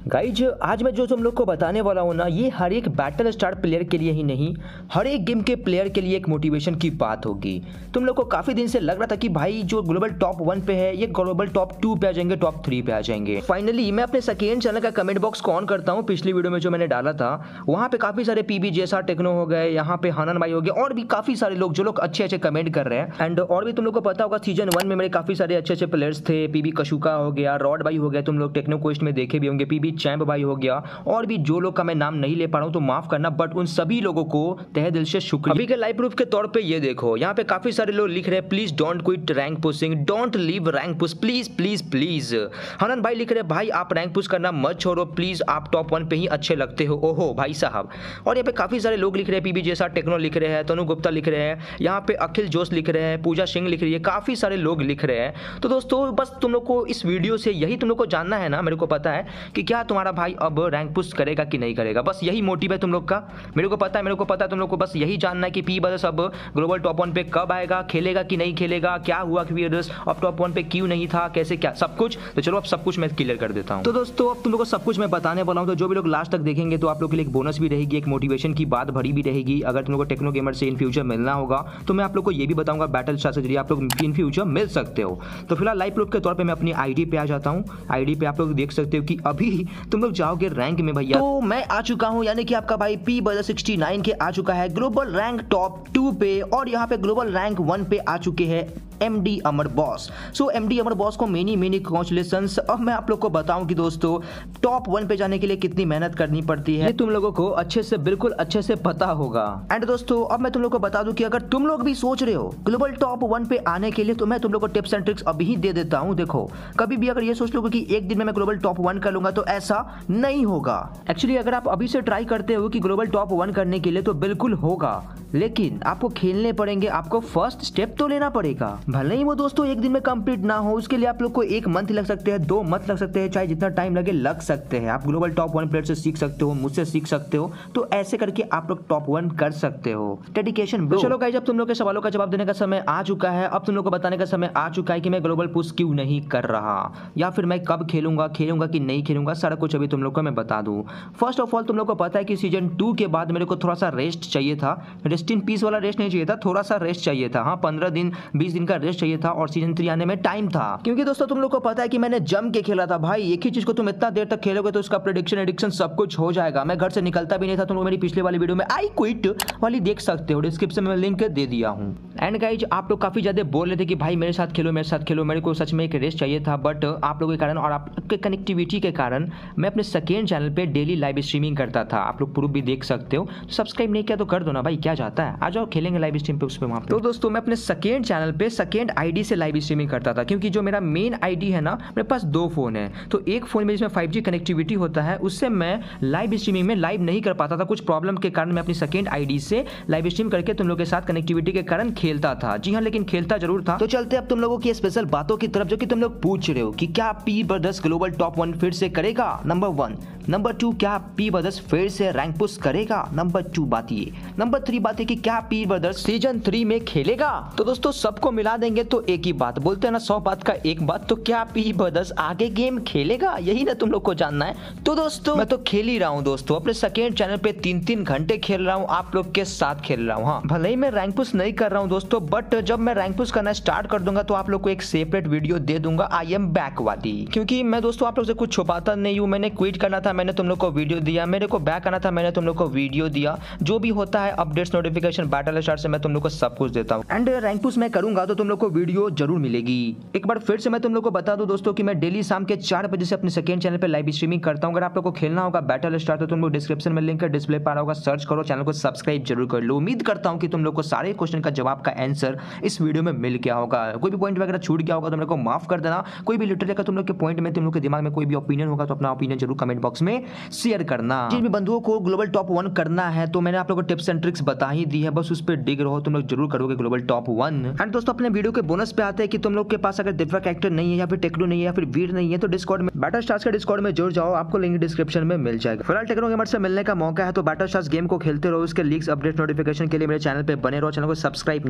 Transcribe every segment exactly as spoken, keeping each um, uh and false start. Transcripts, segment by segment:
Guys आज मैं जो तुम लोग को बताने वाला हूँ ना, ये हर एक बैटल स्टार प्लेयर के लिए ही नहीं, हर एक गेम के प्लेयर के लिए एक मोटिवेशन की बात होगी। तुम लोग को काफी दिन से लग रहा था कि भाई जो ग्लोबल टॉप वन पे है ये ग्लोबल टॉप टू पे आ जाएंगे, टॉप थ्री पे आ जाएंगे। फाइनली मैं अपने सेकेंड चैनल का कमेंट बॉक्स को ऑन करता हूँ। पिछली वीडियो में जो मैंने डाला था वहाँ पे काफी सारे पीबी जैसा टेक्नो हो गए, यहाँ पे हनन भाई हो गए और भी काफी सारे लोग जो लोग अच्छे अच्छे कमेंट कर रहे हैं। एंड और भी तुम लोग को पता होगा सीजन वन में मेरे काफी सारे अच्छे अच्छे प्लेयर्स थे। पीबी कशुका हो गया, रॉड भाई हो गया, तुम लोग टेक्नो क्वेस्ट में देखे भी होंगे, पीबी चैंप भाई हो गया और भी जो लोग का मैं नाम नहीं ले पा रहा हूं तो माफ करना, बट उन सभी लोगों को तहे दिल से शुक्रिया। अभी के लाइव प्रूफ के तौर पे ये देखो, यहाँ पे काफी सारे लोग लिख रहे हैं please don't quit rank pushing, don't leave rank push, please please please. Hanan भाई लिख रहे हैं भाई आप रैंक पुश करना मत छोड़ो प्लीज, आप टॉप वन पे ही अच्छे लगते हो। ओहो भाई साहब। और यहाँ पे काफी सारे लोग लिख रहे हैं, पीबी जैसा टेक्नो लिख रहे हैं, तनु गुप्ता लिख रहे हैं, यहाँ पे अखिल जोश लिख रहे हैं, पूजा सिंह लिख रही है, काफी सारे लोग लिख रहे हैं। तो दोस्तों बस तुम लोग को इस वीडियो से यही तुम लोग को जानना है ना, मेरे को पता है कि क्या तुम्हारा भाई अब रैंक पुश करेगा कि नहीं करेगा, बस यही मोटिव है तुम लोग का। मेरे को पता है मेरे को पता है तुम लोग को बस यही जानना है कि पी बदस अब ग्लोबल टॉप वन पे कब आएगा, खेलेगा कि नहीं खेलेगा, क्या हुआ कि बदस अब टॉप वन पे क्यों नहीं था, कैसे क्या सब कुछ। तो चलो अब सब कुछ मैं क्लियर कर देता हूं। तो दोस्तों अब तुम लोग को सब कुछ मैं बताने वाला हूं, तो जो भी लोग लास्ट तक देखेंगे तो आप लोग के लिए एक बोनस भी रहेगी, एक मोटिवेशन की बात भरी भी रहेगी। अगर तुम लोग को टेक्नो गेमर से इन फ्यूचर मिलना होगा तो मैं आप लोग को ये भी बताऊंगा बैटल स्टार से जरिए आप लोग इन फ्यूचर मिल सकते हो। तो फिलहाल लाइव प्रूफ के तौर पर मैं अपनी आईडी पे आ जाता हूँ। आईडी पे आप लोग देख सकते हो कि अभी तुम लोग जाओगे रैंक में भैया, तो मैं आ चुका हूं, यानी कि आपका भाई पी बदर सिक्सटी नाइन के आ चुका है ग्लोबल रैंक टॉप टू पे और यहाँ पे ग्लोबल रैंक वन पे आ चुके हैं MD Amar boss. So MD Amar boss को मेनी मेनी कांग्रेचुलेशंस। अब मैं आप लोग को बताऊं कि दोस्तों टॉप वन पे जाने के लिए कितनी मेहनत करनी पड़ती है, ये तुम लोगों को अच्छे से बिल्कुल अच्छे से पता होगा। एंड दोस्तों अब मैं तुम लोग को बता दूं कि अगर तुम लोग भी सोच रहे हो ग्लोबल टॉप वन पे आने के लिए तो मैं तुम लोग को टिप्स एंड ट्रिक्स अभी ही दे देता हूं। देखो कभी भी अगर ये सोच लो कि एक दिन में मैं ग्लोबल टॉप वन कर लूंगा तो ऐसा नहीं होगा। एक्चुअली अगर आप अभी से ट्राई करते हो कि ग्लोबल टॉप वन करने के लिए तो बिल्कुल होगा, लेकिन आपको खेलने पड़ेंगे, आपको फर्स्ट स्टेप तो लेना पड़ेगा। भले ही वो दोस्तों एक दिन में कंप्लीट ना हो, उसके लिए आप लोग को एक मंथ लग सकते हैं, दो मंथ लग सकते हैं, चाहे जितना टाइम लगे लग सकते हैं। आप ग्लोबल टॉप वन प्लेयर से सीख सकते हो, मुझसे सीख सकते हो, तो ऐसे करके आप लोग टॉप वन कर सकते हो। डेडिकेशन। चलो गाइस अब तुम लोग के सवालों का जवाब देने का समय आ चुका है। अब तुम लोग को बताने का समय आ चुका है कि मैं ग्लोबल पुश क्यों नहीं कर रहा या फिर मैं कब खेलूंगा, खेलूंगा कि नहीं खेलूंगा, सारा कुछ अभी तुम लोग को मैं बता दूं। फर्स्ट ऑफ ऑल तुम लोग को पता है कि सीजन टू के बाद मेरे को थोड़ा सा रेस्ट चाहिए था, रेस्ट इन पीस वाला रेस्ट नहीं चाहिए था, थोड़ा सा रेस्ट चाहिए था। हाँ पंद्रह दिन बीस दिन का रेस्ट चाहिए था और सीजन थ्री आने में टाइम था। क्योंकि दोस्तों तुम लोग को पता है कि मैंने जम के खेला था भाई, एक ही चीज को तुम इतना देर तक खेलोगे तो उसका प्रेडिक्शन एडिक्शन सब कुछ हो जाएगा। मैं घर से निकलता भी नहीं था, तुम लोग मेरी पिछले वाली वीडियो में आई क्विट वाली देख सकते हो, डिस्क्रिप्शन में लिंक दे दिया हूँ। एंड गाइज आप लोग काफी ज्यादा बोल रहे थे कि भाई मेरे साथ खेलो मेरे साथ खेलो, मेरे को सच में एक रेस्ट चाहिए था, बट आप लोगों के कारण और आपके कनेक्टिविटी के कारण मैं अपने सेकेंड चैनल पे डेली लाइव स्ट्रीमिंग करता था। आप लोग प्रूफ भी देख सकते हो, सब्सक्राइब नहीं किया तो कर दो ना भाई, क्या जाता है, आ जाओ खेलेंगे लाइव स्ट्रीम पे उस पे वहाँ पे। तो दोस्तों मैं अपने सेकेंड चैनल पे सेकेंड आईडी से लाइव स्ट्रीमिंग करता था, क्योंकि जो मेरा मेन आईडी है ना, मेरे पास दो फोन है, तो एक फोन में जिसमें फाइव जी कनेक्टिविटी होता है उससे मैं लाइव स्ट्रीमिंग में लाइव नहीं कर पाता था, कुछ प्रॉब्लम के कारण मैं अपनी सेकेंड आईडी से लाइव स्ट्रीम करके तुम लोग के साथ कनेक्टिविटी के कारण खेलता था। जी हाँ लेकिन खेलता जरूर था। तो चलते अब तुम लोगों की स्पेशल बातों की तरफ जो कि तुम लोग पूछ रहे हो कि क्या P brothers global top one फिर से करेगा, नंबर वन। नंबर टू क्या पी ब्रदर्स फिर से रैंक पुश करेगा, नंबर टू बात ये। नंबर थ्री बात है कि क्या पी ब्रदर्स सीजन थ्री में खेलेगा। तो दोस्तों सबको मिला देंगे तो एक ही बात, बोलते हैं ना सौ बात का एक बात, तो क्या पी ब्रदर्स आगे गेम खेलेगा, यही ना तुम लोग को जानना है। तो दोस्तों मैं तो खेल ही रहा हूँ दोस्तों, अपने सेकेंड चैनल पे तीन तीन घंटे खेल रहा हूँ, आप लोग के साथ खेल रहा हूँ। हाँ भले ही मैं रैंक पुश नहीं कर रहा हूँ दोस्तों, बट जब मैं रैंक पुश करना स्टार्ट कर दूंगा तो आप लोग को एक सेपरेट वीडियो दे दूंगा आई एम बैक वाली, क्योंकि मैं दोस्तों आप लोग से कुछ छुपाता नहीं हूँ। मैंने क्विट करना था, मैंने तुम लोग को वीडियो दिया, मेरे को बैक आना था, मैंने तुम लोग को वीडियो दिया। जो भी होता है अपडेट्स नोटिफिकेशन बैटल स्टार से मैं तुम लोग को सब कुछ देता हूँ। एंड रैंक पुश मैं करूंगा तो तुम लोग को वीडियो जरूर मिलेगी। एक बार फिर से मैं तुम लोग को बता दूं दोस्तों कि मैं डेली शाम के चार बजे से अपने सेकंड चैनल पे लाइव स्ट्रीमिंग करता हूं। अगर आप लोग को खेलना होगा बैटल स्टार तो तुम लोग डिस्क्रिप्शन में लिंक डिस्प्ले पर होगा, सर्च करो, चैनल को सब्सक्राइब जरूर कर लो। उम्मीद करता हूं कि तुम लोग को सारे क्वेश्चन का जवाब का आंसर इस वीडियो में मिल गया होगा। कोई भी पॉइंट वगैरह छूट गया होगा तो मेरे को माफ कर देना। कोई भी लिटरली का तुम लोग के पॉइंट में तुम लोग के दिमाग में कोई भी ओपिनियन होगा तो अपना ओपिनियन जरूर कमेंट बॉक्स में शेयर करना। जिन भी बंधुओं को ग्लोबल टॉप वन करना है तो मैंने आप लोगों को टिप्स एंड ट्रिक्स बता ही दी है, बस उस पर डिग रहो, तुम लोग जरूर करोगे ग्लोबल टॉप वन। एंड दोस्तों अपने वीडियो के बोनस पे आते हैं कि तुम लोग के पास अगर दिव्या कैरेक्टर नहीं है या फिर टेक्नो नहीं है या फिर वीर नहीं है तो डिस्कॉर्ड में बैटल स्टार्स के डिस्कॉर्ड में जुड़ जाओ, आपको लिंक डिस्क्रिप्शन में मिल जाएगा। फिलहाल टेक्नो गेमर से मिलने का मौका है तो बैटल स्टार्स गेम को खेलते रहो, उसके लीक्स अपडेट नोटिफिकेशन के लिए मेरे चैनल पे बने रहो। चैनल को सब्सक्राइब नहीं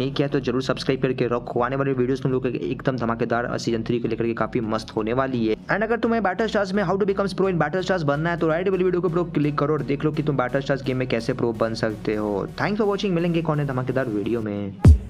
नहीं किया तो जरूर सब्सक्राइब करके रखो। आने वाली वीडियोस तुम लोग एकदम धमाकेदार सीजन थ्री को लेकर के काफी मस्त होने वाली है। एंड अगर तुम्हें बैटल स्टार्स में how to becomes pro in battle stars बनना है तो राइट वाली वीडियो को प्रो क्लिक करो और देख लो कि तुम बैटल स्टार्स गेम में कैसे प्रो बन सकते हो। थैंक्स फॉर वॉचिंग, मिलेंगे कौन है धमाकेदार वीडियो में।